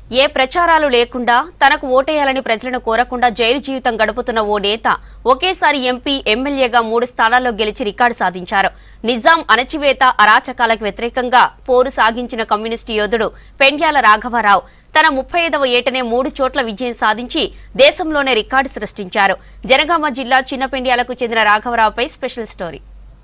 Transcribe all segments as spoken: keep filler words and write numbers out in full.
ఏ ప్రచారాలు లేకుండా తనకు ఓటేయాలని ప్రజలను కోరకుండా జైలు జీవితం గడుపుతున్న ఓ నేత ఒకేసారి ఎంపీ ఎమ్మెల్యేగా మూడు స్థానాల్లో గెలిచి రికార్డు సాధించారు. నిజాం అణచివేత అరాచకాలకు వ్యతిరేకంగా పోరు సాగించిన కమ్యూనిస్టు యోధుడు పెండ్యాల రాఘవరావు తన ముప్పై ఐదవ ఏటనే మూడు చోట్ల విజయం సాధించి దేశంలోనే రికార్డు సృష్టించారు. జనగామ జిల్లా చిన్నపెండ్యాలకు చెందిన రాఘవరావుపై స్పెషల్ స్టోరీ.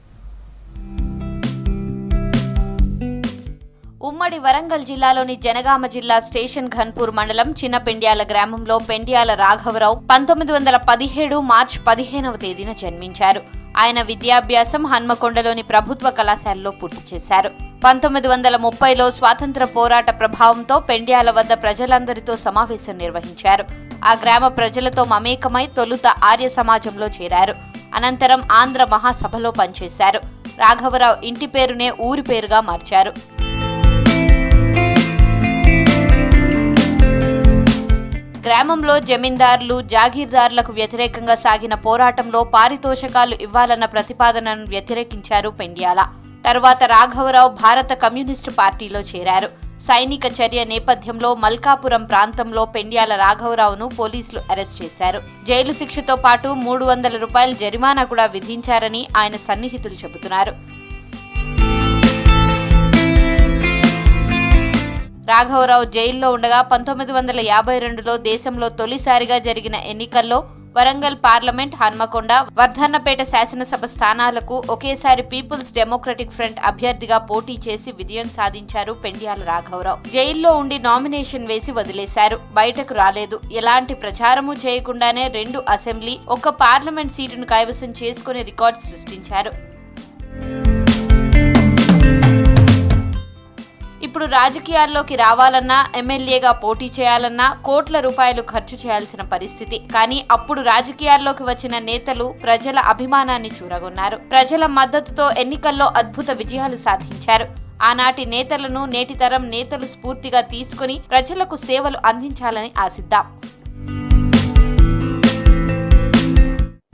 ఉమ్మడి వరంగల్ జిల్లాలోని జనగామ జిల్లా స్టేషన్ ఘన్పూర్ మండలం చిన్నపెండ్యాల గ్రామంలో పెండ్యాల రాఘవరావు పంతొమ్మిది వందల పదిహేడు మార్చి పదిహేనవ తేదీన జన్మించారు. ఆయన విద్యాభ్యాసం హన్మకొండలోని ప్రభుత్వ కళాశాలలో పూర్తి చేశారు. పంతొమ్మిది వందల ముప్పైలో స్వాతంత్ర పోరాట ప్రభావంతో పెండ్యాల వద్ద ప్రజలందరితో సమావేశం నిర్వహించారు. ఆ గ్రామ ప్రజలతో మమేకమై తొలుత ఆర్య సమాజంలో చేరారు. అనంతరం ఆంధ్ర మహాసభలో పనిచేశారు. రాఘవరావు ఇంటి పేరునే ఊరి పేరుగా మార్చారు. గ్రామంలో జమీందారులు జాగీర్దారులకు వ్యతిరేకంగా సాగిన పోరాటంలో పారితోషకాలు ఇవ్వాలన్న ప్రతిపాదనను వ్యతిరేకించారు పెండ్యాల. తర్వాత రాఘవరావు భారత కమ్యూనిస్టు పార్టీలో చేరారు. సైనిక చర్య నేపథ్యంలో మల్కాపురం ప్రాంతంలో పెండ్యాల రాఘవరావును పోలీసులు అరెస్ట్ చేశారు. జైలు శిక్షతో పాటు మూడు వందల రూపాయల జరిమానా కూడా విధించారని ఆయన సన్నిహితులు చెబుతున్నారు. రాఘవరావు జైల్లో ఉండగా పంతొమ్మిది వందల యాభై రెండులో దేశంలో తొలిసారిగా జరిగిన ఎన్నికల్లో వరంగల్ పార్లమెంట్, హన్మకొండ, వర్ధన్నపేట శాసనసభ స్థానాలకు ఒకేసారి పీపుల్స్ డెమోక్రటిక్ ఫ్రంట్ అభ్యర్థిగా పోటీ చేసి విజయం సాధించారు పెండ్యాల రాఘవరావు. జైల్లో ఉండి నామినేషన్ వేసి వదిలేశారు. బయటకు రాలేదు. ఎలాంటి ప్రచారము చేయకుండానే రెండు అసెంబ్లీ, ఒక పార్లమెంట్ సీటును కైవసం చేసుకుని రికార్డు సృష్టించారు. ఇప్పుడు రాజకీయాల్లోకి రావాలన్నా, ఎమ్మెల్యేగా పోటీ చేయాలన్నా కోట్ల రూపాయలు ఖర్చు చేయాల్సిన పరిస్థితి. కానీ అప్పుడు రాజకీయాల్లోకి వచ్చిన నేతలు ప్రజల అభిమానాన్ని చూరగొన్నారు. ప్రజల మద్దతుతో ఎన్నికల్లో అద్భుత విజయాలు సాధించారు. ఆనాటి నేతలను నేటి తరం నేతలు స్ఫూర్తిగా తీసుకుని ప్రజలకు సేవలు అందించాలని ఆశిద్దాం.